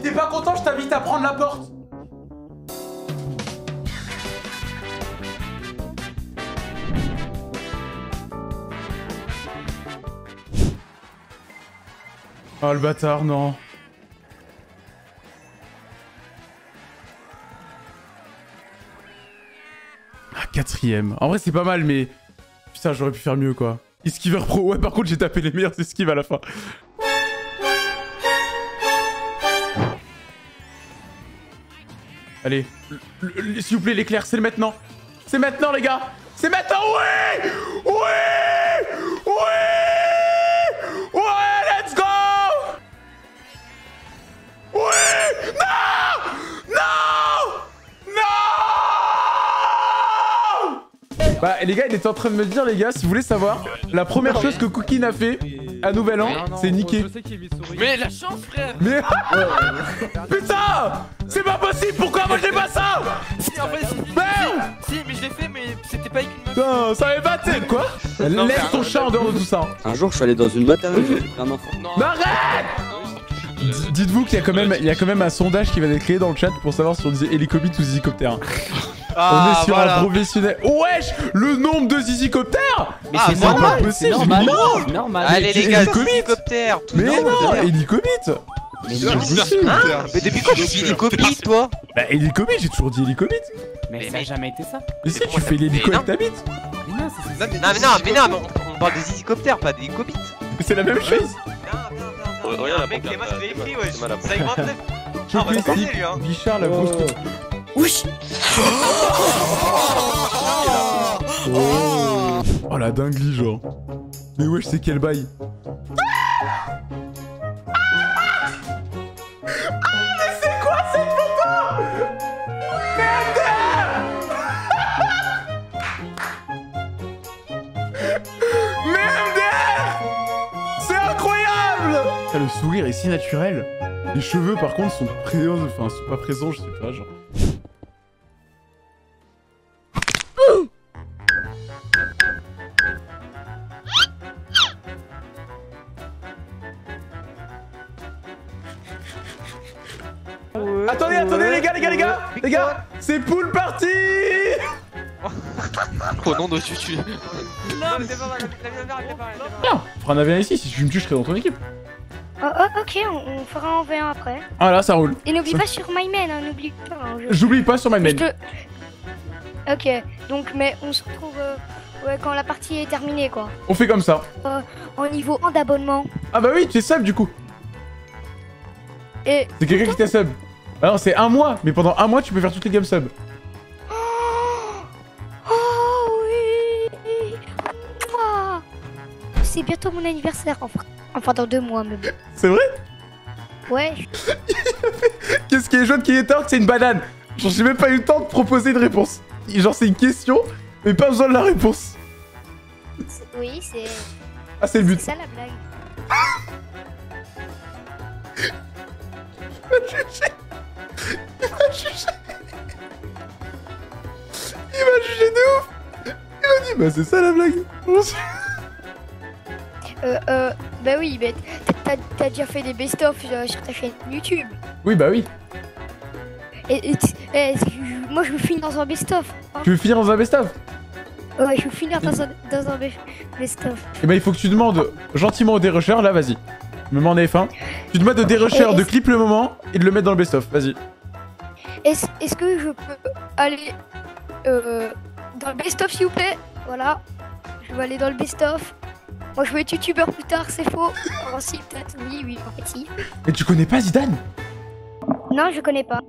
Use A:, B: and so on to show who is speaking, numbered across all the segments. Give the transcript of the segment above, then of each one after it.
A: t'es pas content, je t'invite à prendre la porte. Oh le bâtard, non. Ah, 4ème. En vrai, c'est pas mal, mais... Putain, j'aurais pu faire mieux, quoi. Esquiver pro. Ouais, par contre, j'ai tapé les meilleures esquives à la fin. Allez. S'il vous plaît, l'éclair, c'est le maintenant. C'est maintenant, les gars. C'est maintenant, oui. Oui. Oui. Ouais, let's go. Oui. Non. Non. Non. Bah, les gars, il était en train de me dire, les gars, si vous voulez savoir, la première chose que Cookie a fait à Nouvel An, c'est niquer.
B: Mais la chance, frère.
A: Mais... Putain. C'est pas possible. Pourquoi moi j'ai pas ça?
B: Si, en fait, si, mais je l'ai fait, mais c'était pas avec une meuf.
A: Putain, ça avait battu, quoi. Laisse ton chat en dehors de tout ça.
C: Un jour, je suis allé dans une maternelle, j'ai pris un enfant.
B: Non.
A: Mais arrête. Dites-vous qu'il y a quand même un sondage qui va être créé dans le chat pour savoir si on disait hélicobite ou zizicoptère. On est sur un professionnel. Wesh, le nombre de zizicoptères.
C: Mais
A: c'est normal,
C: c'est normal, c'est normal.
D: Allez les gars,
A: hélicobite.
D: hélicoptère.
A: Mais non, hélicobite.
C: Mais
D: Mais depuis quand tu dis hélicopite, toi?
A: Bah hélicobite, j'ai toujours dit hélicobite.
C: Mais ça a jamais été ça.
A: Mais si, tu fais l'hélico avec ta bite.
C: Mais non, c'est
D: Non, on parle des hélicoptères, pas des hélicobites.
A: Mais c'est la même chose.
D: Regarde, mec, les masques, il est pris, wesh. Ça augmente.
A: Je
D: on va se
A: précise,
D: casser, lui, hein.
A: Bichard, la grosse...
C: Wesh.
A: Oh la dinguerie, genre. Mais wesh, c'est quel bail. Le sourire est si naturel. Les cheveux par contre sont présents, enfin sont pas présents, je sais pas, genre. Attendez les gars, c'est pool party.
B: Oh non, tu...
D: Non, mais c'est pas mal,
A: Non, fera un avion ici, si tu me tues, je serai dans ton équipe.
E: Oh, ok, on fera en V1 après.
A: Ah là, ça roule.
E: Et n'oublie pas sur MyMain, hein, n'oublie pas. Hein,
A: J'oublie pas sur ma main.
E: Ok, donc, mais on se retrouve ouais, quand la partie est terminée, quoi.
A: On fait comme ça.
E: En niveau 1 d'abonnement.
A: Ah bah oui, tu es sub du coup.
E: Et...
A: C'est quelqu'un qui t'a sub. Alors c'est un mois, mais pendant un mois, tu peux faire toutes les games sub.
E: Oh oui. C'est bientôt mon anniversaire, enfin dans 2 mois, mais bon.
A: C'est vrai?
E: Ouais.
A: Qu'est-ce qui est jaune qui est tort? C'est une banane. Genre j'ai même pas eu le temps de proposer une réponse. Genre c'est une question, mais pas besoin de la réponse.
E: Oui, c'est...
A: Ah c'est le but.
E: C'est ça la blague.
A: Il m'a jugé. Il m'a jugé de ouf. Il m'a dit bah c'est ça la blague.
E: Bah oui, mais t'as déjà fait des best-of sur ta chaîne YouTube.
A: Oui bah oui.
E: Et moi je veux finir dans un best-of. Hein.
A: Tu veux finir dans un best-of?
E: Ouais, je veux finir dans un best-of.
A: Et bah il faut que tu demandes gentiment au dérecheur, là vas-y. Me mets en F1. Tu demandes au dérecheur de clip le moment et de le mettre dans le best-of, vas-y.
E: Est-ce que je peux aller dans le best-of s'il vous plaît? Voilà. Je vais aller dans le best-of. Moi je veux être youtubeur plus tard, c'est faux. Oh si, peut-être, oui, en fait si.
A: Mais tu connais pas Zidane?
E: Non, je connais pas.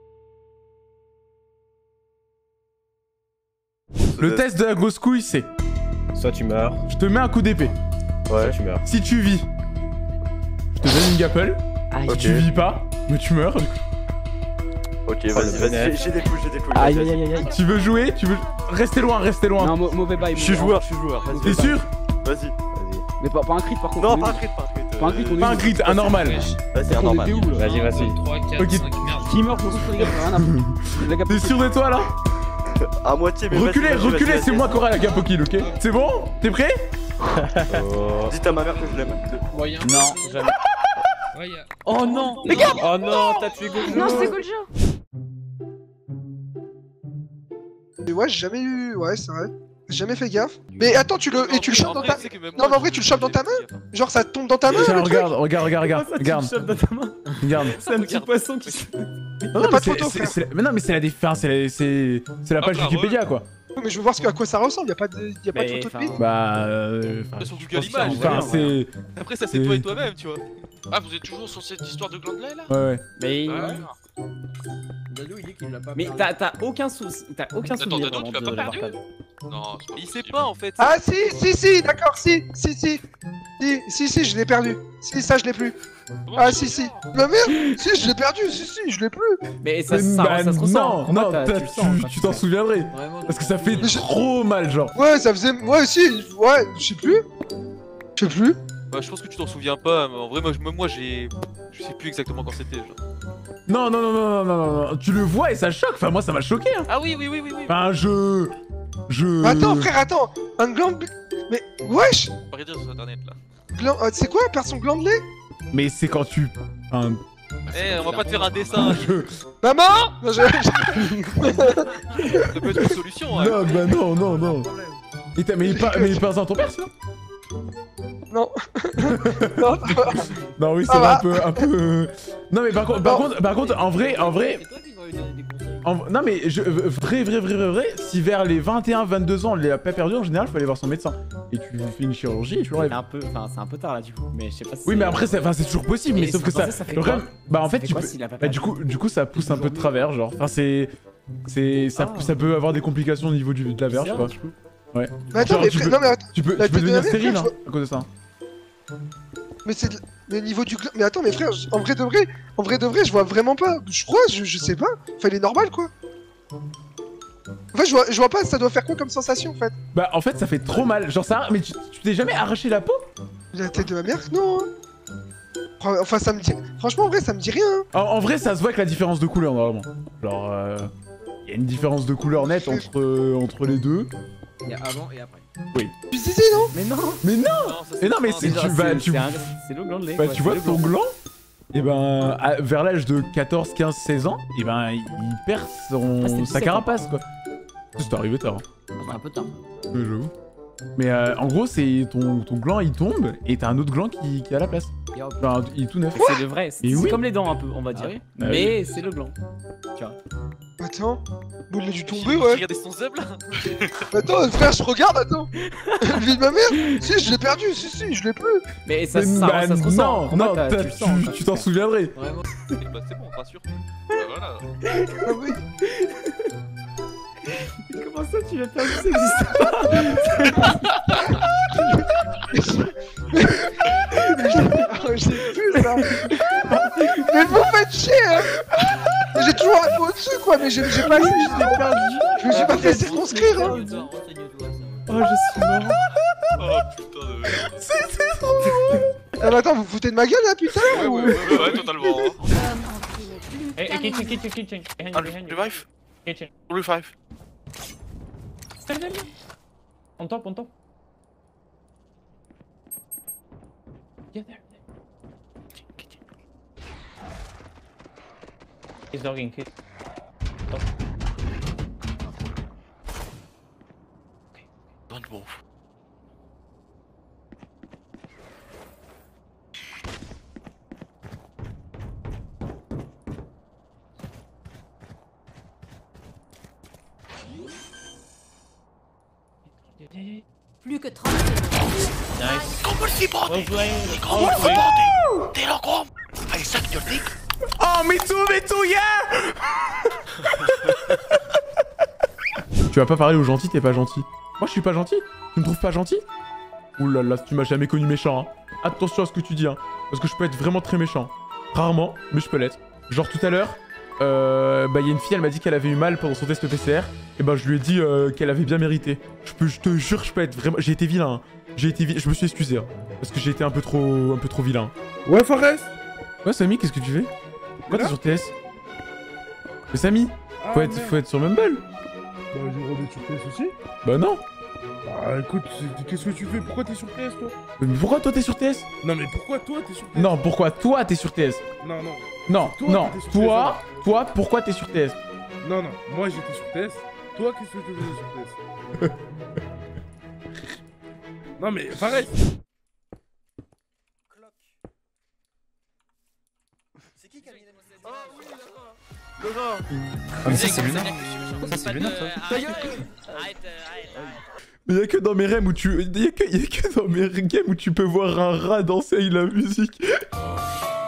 A: Le test de la grosse couille, c'est...
F: Soit tu meurs.
A: Je te mets un coup d'épée.
F: Ouais, tu meurs.
A: Si tu vis, je te donne une gapple.
C: Aïe.
A: Si tu vis pas, mais tu meurs.
F: Ok,
C: Oh,
F: vas-y, j'ai des couilles,
C: Aïe aïe aïe aïe.
A: Tu veux jouer? Tu veux... Restez loin, restez loin.
C: Non, mauvais bail.
F: Je suis joueur, vas-y.
A: T'es sûr?
F: Vas-y.
C: Mais pas un crit par contre.
F: Non, pas un crit,
C: Pas un crit, on est
A: Pas un
C: où?
A: crit, un normal.
F: Vas-y, un normal.
C: On était où, là?
F: Vas-y.
B: 3, 4,
A: Ok.
B: 5, merde.
C: Qui meurt, je me retrouve, les gars, rien à foutre. Les gars,
A: T'es sûr de toi là?
F: À moitié, mais
A: Reculez, c'est moi qui aurai la gap au kill, ok? C'est bon? T'es prêt?
F: Dites à ma mère que je l'aime.
B: Moyen.
C: Non, jamais.
G: Ouais, y'a...
C: Oh non.
G: Oh non, t'as tué Gojo.
H: Non, c'était Goljo.
I: Et ouais, j'ai jamais eu. Ouais, c'est vrai. J'ai jamais fait gaffe. Mais attends, tu le chopes dans ta. Non, mais en vrai, tu le chopes dans ta main. Genre, ça tombe dans ta main.
A: Tiens,
I: le truc.
A: regarde. Regarde.
C: C'est un petit poisson qui.
A: Non,
I: pas de photo, frère.
A: mais non, mais c'est la défense, c'est la page Wikipédia quoi.
I: Ouais, mais je veux voir à quoi ça ressemble. Y'a pas de photo de lui.
A: Bah.
B: Sur Google Images.
A: Enfin, c'est.
B: Après, ça, c'est toi et toi-même, tu vois.
D: Ah, vous êtes toujours sur cette histoire de glandelet là?
A: Ouais.
C: Mais.
G: Dadou, il dit qu'il l'a pas
C: Mais
G: perdu.
C: t'as aucun souci. T'as aucun
D: Attends,
C: souvenir
D: Dadou, tu
C: vraiment
D: l'as pas
C: de
D: perdu?
C: l'avoir
D: Non, c'est pas
B: Il sait
D: possible.
B: pas en fait.
I: Ah, si, d'accord, si, je l'ai perdu. Si, ça, je l'ai plus. Ah, si. Ma mère, si, je l'ai perdu, si, je l'ai plus.
C: Mais ça
A: Bah,
C: se ressent.
A: non,
C: Combat, tu le sens, quand
A: tu t'en souviendrais.
G: Vraiment,
A: Parce que ça fait
I: Mais je-
A: trop mal, genre.
I: Ouais, ça faisait. Ouais, si, ouais, je sais plus.
B: Bah, je pense que tu t'en souviens pas, mais en vrai, moi j'ai. Je sais plus exactement quand c'était. Genre.
A: Non, tu le vois et ça choque. Enfin, moi, ça m'a choqué. Hein.
B: Ah oui.
A: Enfin, je.
I: Attends, frère, attends. Un gland. Mais, wesh.
B: On va rien dire sur internet là.
I: C'est quoi, perdre son gland de lait?
A: Mais c'est quand tu. Enfin,
B: Eh, on va pas te faire un dessin.
I: Maman. Non,
B: Ça peut être une solution. Hein.
A: Non, bah non. Mais il passe dans ton père, ça?
I: Non.
A: Non, oui,
I: Ça
A: c'est
I: va.
A: un peu. Non, mais par contre, en vrai.
G: C'est toi qui m'avais donné des conseils.
A: Non, mais vrai, si vers les 21-22 ans, on l'a pas perdu, en général, faut aller voir son médecin. Et tu fais une chirurgie et tu l'enlèves.
C: C'est un peu tard là du coup. Mais je sais pas si.
A: Oui, mais après, c'est toujours possible, mais sauf que ça.
C: fait
A: le
C: quoi
A: problème- Bah, en fait, tu peux.
C: s'il a pas
A: Bah, du coup, ça pousse un peu de travers, genre. Enfin, ça peut avoir des complications au niveau de la verge, quoi. Ouais.
I: Mais attends,
A: Genre,
I: mais
A: tu
I: frère,
A: peux-
I: non, mais attends.
A: Tu peux
I: La
A: devenir
I: tête de la
A: stérile,
I: mère,
A: hein, à cause de ça.
I: Mais c'est. Mais niveau du gland. Mais attends, mais frère, en vrai de vrai, je vois vraiment pas. Je crois, je sais pas. Enfin, il est normal, quoi. En fait, je vois pas, ça doit faire quoi comme sensation, en fait?
A: Bah, en fait, ça fait trop mal. Genre, ça. Mais tu t'es jamais arraché la peau?
I: La tête de ma mère? Non. Enfin, ça me dit. Franchement, en vrai, ça me dit rien. Hein.
A: En vrai, ça se voit avec la différence de couleur, normalement. Genre, il y a une différence de couleur nette entre les deux.
G: Il y a avant et après.
I: Tu disais, non?
C: Mais non.
A: Mais non.
B: ça,
A: Mais non, mais
B: c'est
C: C'est le gland de lait.
A: Bah,
C: quoi,
A: tu vois
C: c'est le
A: ton
C: gland.
A: gland, et ben vers l'âge de 14, 15, 16 ans, et ben il perd
C: c'était
A: sa
C: 17
A: carapace quoi. C'est arrivé tard. Hein.
C: C'est un peu tard.
A: J'avoue. Mais en gros, c'est ton gland il tombe et t'as un autre gland qui est à la place.
C: Et hop.
A: Genre, il est tout neuf.
C: C'est le vrai. C'est
A: Et oui.
C: comme les dents un peu, on va dire.
G: oui
C: Mais c'est le gland.
I: Attends. Bon, il a dû tomber,
B: Tu
I: ouais.
B: regardais son zeb là?
I: Attends, frère, je regarde, attends. Le vie de ma mère? Si, je l'ai perdu, si, je l'ai plus.
C: Mais ça
A: Mais
C: ça se ressent.
A: non,
C: Combat,
A: non,
C: tu le sens quand
A: tu t'en
C: perds.
A: souviendrais.
G: Vraiment.
B: Bah, c'est bon, on te rassure.
D: Bah voilà.
I: Ah oui.
C: Comment ça tu l'as perdu? Ça existe pas.
I: Ah, j'ai plus ça. Mais vous faites chier, hein. J'ai toujours un peu au-dessus, quoi, mais j'ai pas je me suis pas fait circonscrire, hein.
G: Renseigne-toi, renseigne-toi, ça.
C: Oh, je suis mort.
D: Oh putain de.
I: Ah, mais attends, vous vous foutez de ma gueule, là, putain? ou-
D: Ouais, totalement.
C: Hey, kitchen.
D: Revive?
C: Kitchen.
D: Revive.
C: On top. Yeah, there. He's dogging hit. Top.
D: Don't move.
H: Plus que 30 secondes.
C: Nice.
D: Come on, see
C: Well
D: body.
C: played.
D: Come on, see body. T'es là, come. I suck your dick.
A: Oh, me too, yeah. Tu vas pas parler aux gentils, t'es pas gentil. Moi, je suis pas gentil. Tu me trouves pas gentil? Ouh là là, tu m'as jamais connu méchant. Hein. Attention à ce que tu dis, hein. Parce que je peux être vraiment très méchant. Rarement, mais je peux l'être. Genre tout à l'heure, bah y a une fille, elle m'a dit qu'elle avait eu mal pendant son test PCR. Et bah je lui ai dit qu'elle avait bien mérité. Je te jure, je peux être vraiment. J'ai été vilain. Hein. Je me suis excusé. Hein, parce que j'ai été un peu trop vilain.
J: Ouais, Forest.
A: Ouais, Samy, qu'est-ce que tu fais? Pourquoi t'es sur TS? Mais Samy,
J: Ah,
A: faut être sur Mumble.
J: Bah, j'ai remis sur TS aussi.
A: Bah non.
C: Bah écoute, qu'est-ce que tu fais? Pourquoi t'es sur TS toi?
A: Mais pourquoi toi t'es sur TS?
C: Non mais pourquoi toi t'es sur TS?
A: Non, pourquoi toi t'es sur TS?
C: Non, non.
A: Non,
C: Toi,
A: non,
C: t'étais sur
A: toi, pourquoi t'es sur TS?
C: Non, non, moi j'étais sur TS. Toi, qu'est-ce que tu faisais sur TS? Non mais pareil.
F: C'est qui qui a mis la musique? Oh oui, Laurent.
A: Ah mais ça c'est lunaire. Ça c'est lunaire ça. Mais y'a que dans mes rèmes où tu... Y'a que dans mes games où tu peux voir un rat danser avec la musique.